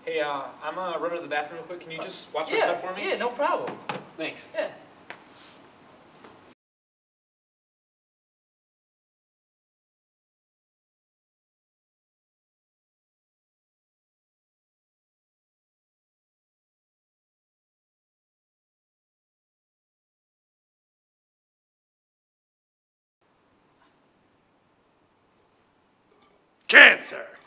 Hey, I'm gonna run to the bathroom real quick. Can you just watch my stuff for me? Yeah, no problem. Thanks. Yeah. Cancer.